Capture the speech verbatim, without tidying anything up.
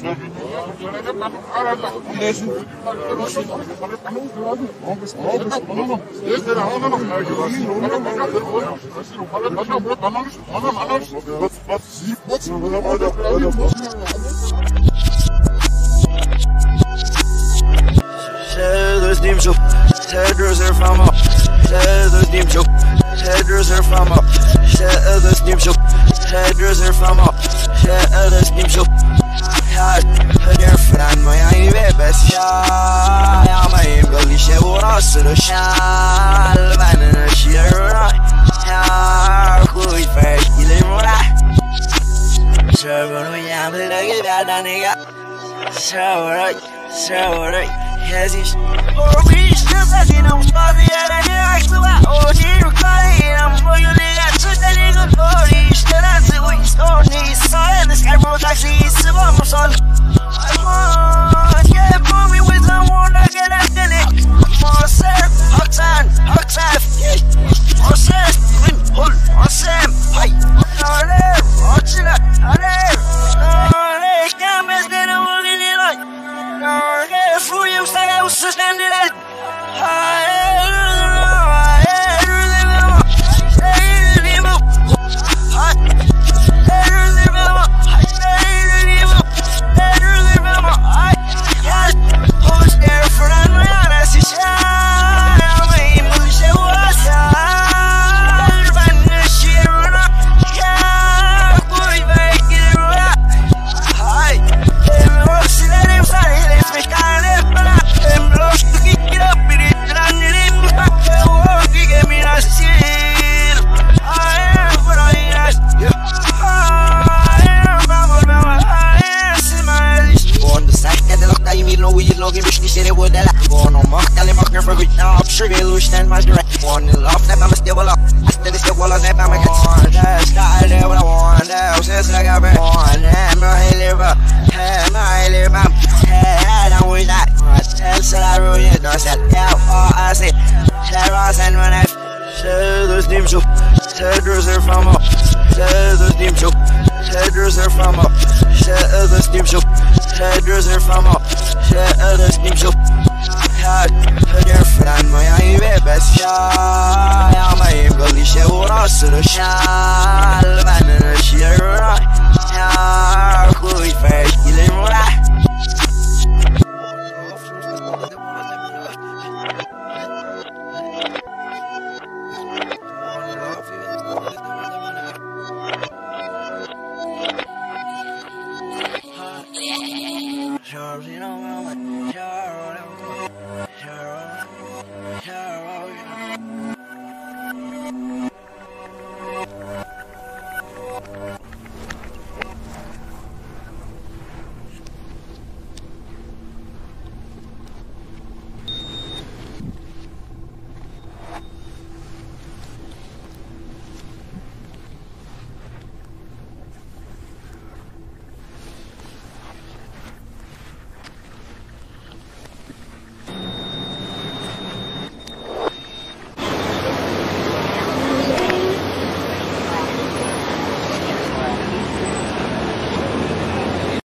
Shadows dim show, shadows are from up. Shadows dim show, shadows are from up. Shadows dim show, shadows are from up. Shadows dim show. Hard, her friend, my eye, best shot. I'm a bully, she will also the shot. Van she right. How could we first kill him? Right? So, we have a little bit of nigga. So, right, so, right. Yes, he's oh, we still talking on Spotty and I asked about oh, he recording. I'm for you, nigga. Took that nigga for you. Still, I see what he's on. He's saying this guy wrote actually, he's still on my son. I'm on, yeah, put me with someone to get after it. More Sam, hot time, hot time, yeah. More Sam, win, hold, more Sam, hi. Not there, watch it, not there. Not there, can't miss that I'm looking at like. Not there, for you, say I was suspended at. Stand my direct one love that I'm still up. I still still wall on that I'm a on that style there what I want that says like I been on that my liver hey my liver hey I'm with that I tell so I ruin it don't say yeah oh I say Shadows and when I Shadows dim show Shadows are from up Shadows dim show Shadows are from up Shadows dim show Shadows are from up Shadows dim show her friend, my eye, best shot. I'm a bully, she will also the shot. Van she right.